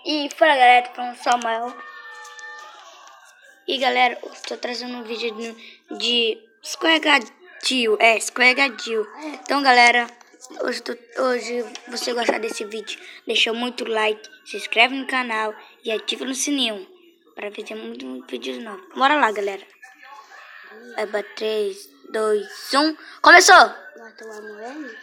E fala galera, tô falando Samuel. E galera, eu tô trazendo um vídeo de escorregadio. Escorregadio. Então galera, hoje você gostar desse vídeo, deixa muito like, se inscreve no canal e ativa no sininho pra ver muito vídeos novos. Bora lá galera. Vai pra 3, 2, 1. Começou! Agora tu vai morrer?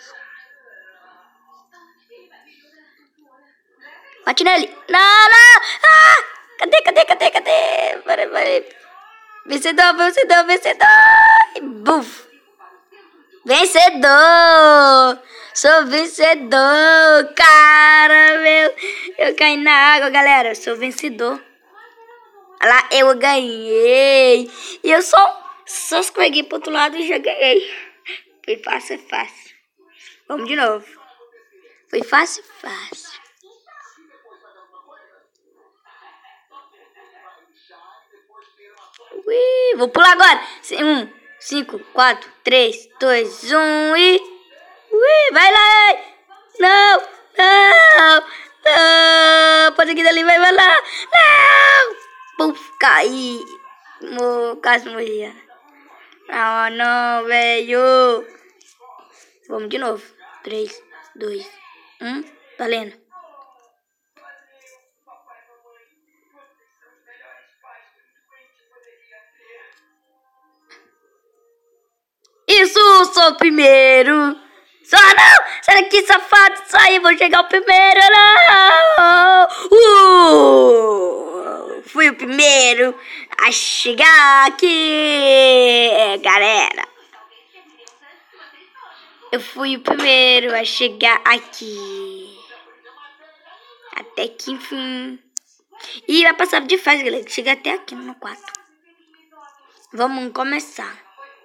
Bate nele! Não! Ah! Cadê? Para. Vencedor! E buf! Vencedor! Sou vencedor! Cara, meu! Eu caí na água, galera! Eu sou vencedor! Olha lá, eu ganhei! E eu só escorreguei pro outro lado e já ganhei! Foi fácil. Vamos de novo! Foi fácil. Ui, vou pular agora. 5, 4, 3, 2, 1 e... Ui, vai lá. Não. Pode seguir dali, vai lá. Não. Puf, caí. Quase morria. Não, velho. Vamos de novo. 3, 2, 1. Valendo. Isso, sou o primeiro. Só não! Sai daqui, safado! Sai, vou chegar o primeiro! Não! Fui o primeiro a chegar aqui, galera. Eu fui o primeiro a chegar aqui. Até que enfim. E vai passar de fase, galera. Chega até aqui no quarto. Vamos começar.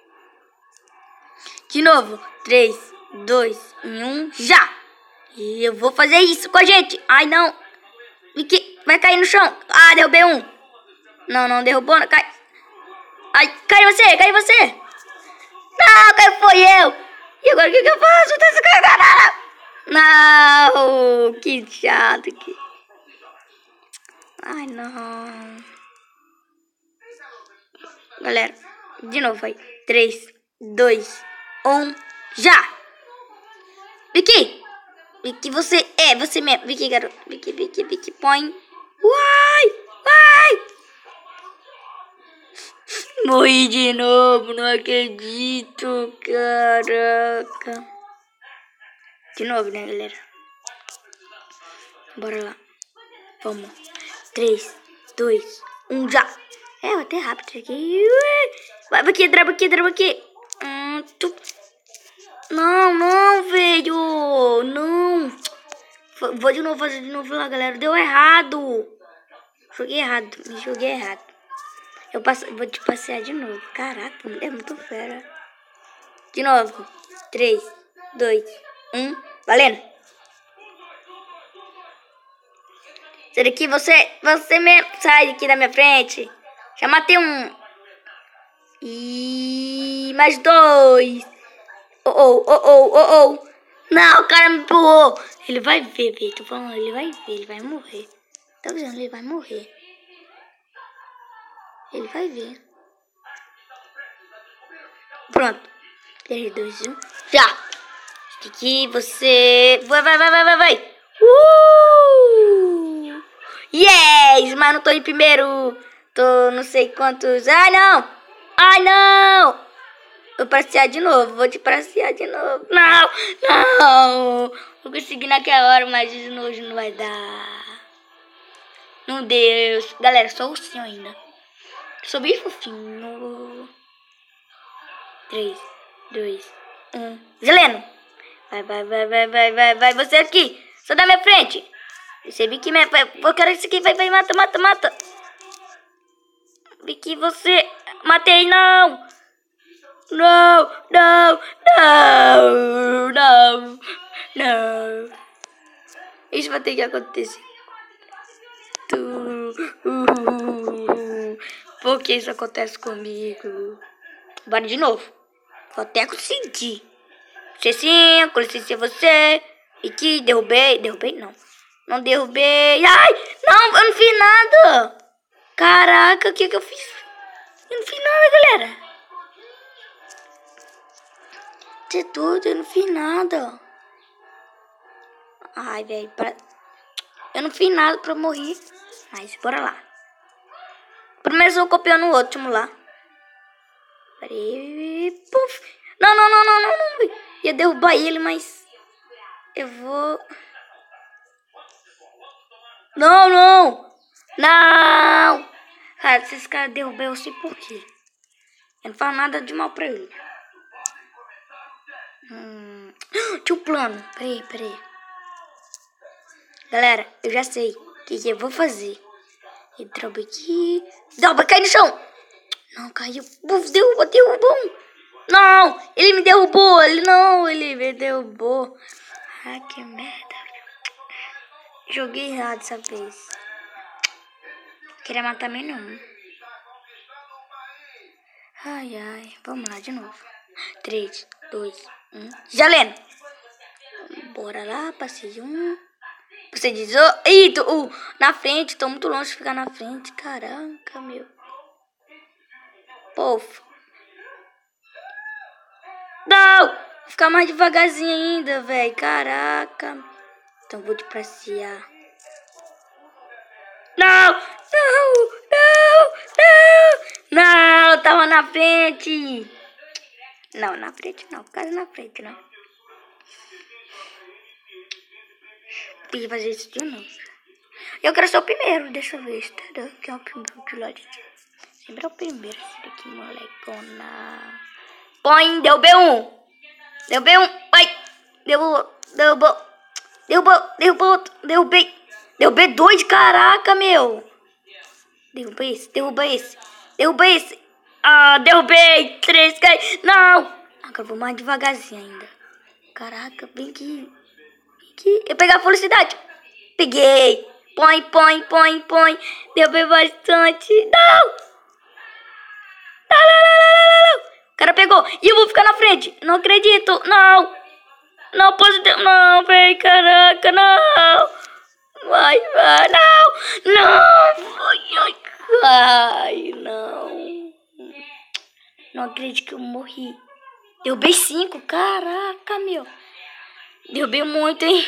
De novo, 3, 2, 1, já! E eu vou fazer isso com a gente. Ai, não. Vicky, vai cair no chão. Ah, derrubei um. Não derrubou. Cai. Ai, caiu você. Não, caiu foi eu. E agora o que eu faço? Tá descarregado. Não, que chato aqui. Ai, não. Galera, de novo, vai. 3, 2, 1, já! Vicky, você mesmo. Vicky, garoto. Vicky, põe. Vai! Morri de novo, não acredito, caraca. De novo, né, galera? Bora lá. Vamos. 3, 2, 1, já! Vou até rápido aqui. Vai, drama aqui. Não, velho. Não. Vou de novo fazer de novo lá, galera. Deu errado. Me joguei errado. Vou te passear de novo. Caraca, é muito fera. De novo. 3, 2, 1. Valendo. Sai daqui, você mesmo. Sai daqui da minha frente. Já matei um. E mais 2. Oh. Não, o cara me empurrou. Ele vai ver, velho. Tô falando, ele vai ver, ele vai morrer. Tá vendo? Ele vai morrer. Ele vai ver. Pronto. 3, 2, 1. Já. Aqui você. Vai. Yes! Mas não tô em primeiro. Tô não sei quantos. Ai, não! Vou passear de novo. Vou te passear de novo. Não! Vou conseguir naquela hora, mas hoje não vai dar. Não deu. Galera, sou ursinho ainda. Sou bem fofinho. 3, 2, 1. Zeleno! Vai. Você aqui. Só da minha frente. Recebi que eu quero isso aqui. Vai. Mata. Vi que você. Matei, não! Não. Isso vai ter que acontecer. Por que isso acontece comigo? Bora de novo. Vou até conseguir. C5, com licença você. E que derrubei não. Não derrubei. Ai, não, eu não fiz nada. Caraca, o que eu fiz? Eu não fiz nada, galera. De tudo, eu não fiz nada. Ai, velho, eu não fiz nada pra morrer. Mas, bora lá. Primeiro eu vou copiando o último lá. Peraí, puf. Não. Ia derrubar ele, mas... Eu vou... Não! Cara, se esse cara derrubar, eu sei por quê. Eu não faço nada de mal pra ele. Tinha um plano. Peraí. Galera, eu já sei o que eu vou fazer. Ele dropa aqui. Dropa, cai no chão. Não, caiu. Derrubou. Não, ele me derrubou. Ele me derrubou. Ai, que merda. Joguei errado dessa vez. Queria matar meu não. Ai. Vamos lá de novo. 3, 2, 1. Já lendo. Bora lá, passei um. Você diz, ih, na frente, tô muito longe de ficar na frente. Caraca, meu. Pofo. Não! Vou ficar mais devagarzinho ainda, velho. Caraca. Então vou te passear. Não, tava na frente. Não, na frente não. Quase na frente não. Podia fazer isso de novo. Eu quero ser o primeiro dessa vez, tá? Que é o primeiro de lá de cima. Sempre é o primeiro. Esse daqui, molecona. Põe, derrubei um. Vai. Derrubou outro. Derrubei 2, caraca, meu. Derruba esse. Ah, derrubei 3, cai. Não. Agora vou mais devagarzinho ainda. Caraca, vem aqui. Eu peguei a velocidade. Peguei. Põe. Derrubei bastante. Não. O cara pegou. E eu vou ficar na frente. Não acredito. Não posso. Não, véi. Caraca, não. Vai. Não. Ai, não. Não acredito que eu morri. Derrubei 5. Caraca, meu. Derrubei muito, hein.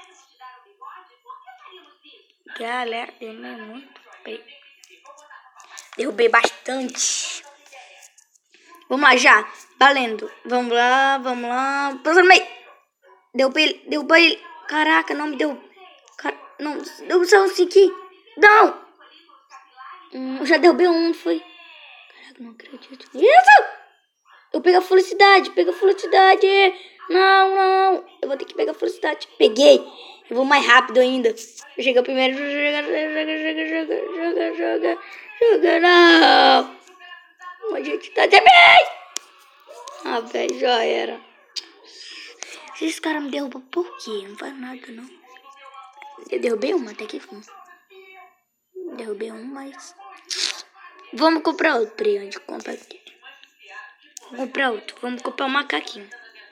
Galera, derrubei muito. Derrubei bastante. Vamos lá, já. Valendo. Vamos lá. Passou no meio. Derrubei ele. Caraca, não me deu. Não, deu só um aqui. Não. Eu já derrubei um, foi. Caraca, não acredito. Isso! Eu peguei a felicidade. Não. Eu vou ter que pegar a felicidade. Peguei. Eu vou mais rápido ainda. Eu cheguei primeiro. Joga, não. A gente tá de bem. Ah, velho, já era. Esses caras me derrubam por quê? Não faz nada, não. Eu derrubei uma até que foi. Derrubei um, mas... Vamos comprar outro. Peraí, onde compra aqui? Vamos comprar outro. Vamos comprar um macaquinho.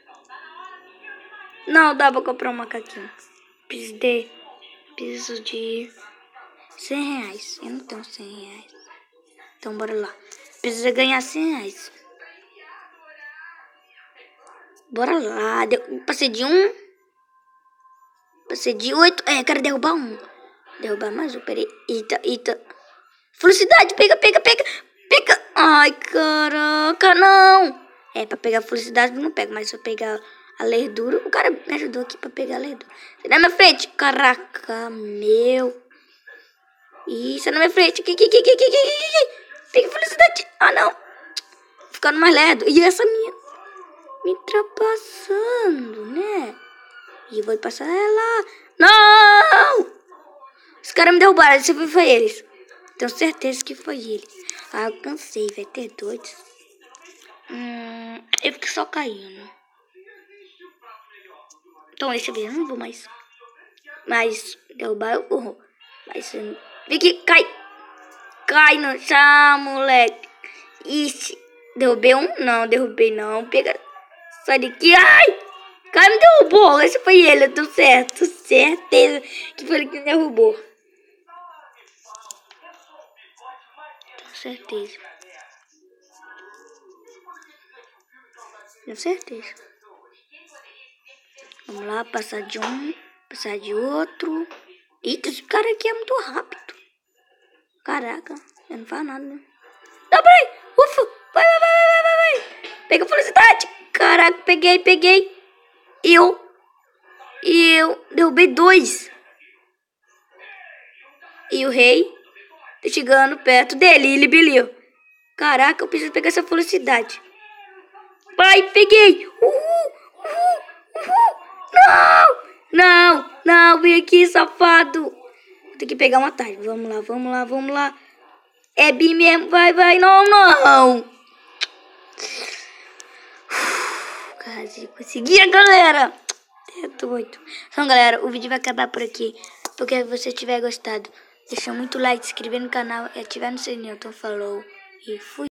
Não dá pra comprar um macaquinho. Preciso de 100 reais. Eu não tenho 100 reais. Então bora lá. Precisa ganhar 100 reais. Bora lá. Passei de 1. Passei de 8. Quero derrubar um. Derrubar mais um. Peraí. Eita. Felicidade. Pega. Ai, caraca, não. Pra pegar felicidade eu não pego. Mas se eu pegar a lerdura... O cara me ajudou aqui pra pegar a lerdura. Sai na minha frente. Caraca, meu. Ih, sai na minha frente. Pega felicidade. Ah, não. Ficando mais lerdo. E essa minha... Me ultrapassando, né? E eu vou passar ela. Não! Os caras me derrubaram. Esse foi eles. Tenho certeza que foi eles. Ah, eu cansei, vai ter doido. Eu fiquei só caindo. Então esse vídeo eu não vou mais. Mas derrubar eu corro. Mas vem aqui, cai no chão, moleque. Ixi, derrubei um? Não, derrubei não. Pega. Sai daqui, ai! O cara me derrubou. Esse foi ele, deu certo. Certeza que foi ele que me derrubou. Tenho certeza. Tenho certeza. Vamos lá, passar de um, passar de outro. Eita, esse cara aqui é muito rápido. Caraca, eu não faço nada, né? Não, peraí. Ufa, vai. Pega a velocidade. Caraca, peguei. Eu derrubei 2. E o rei tá chegando perto dele, ele brilhou. Caraca, eu preciso pegar essa velocidade. Vai, peguei. Não, vem aqui, safado. Vou ter que pegar um atalho. Vamos lá. É bem mesmo, vai, não. Quase consegui, galera. É doido. Então, galera, o vídeo vai acabar por aqui. Espero que você tiver gostado. Deixa muito like, se inscrever no canal e ativar no sininho. Então, falou e fui.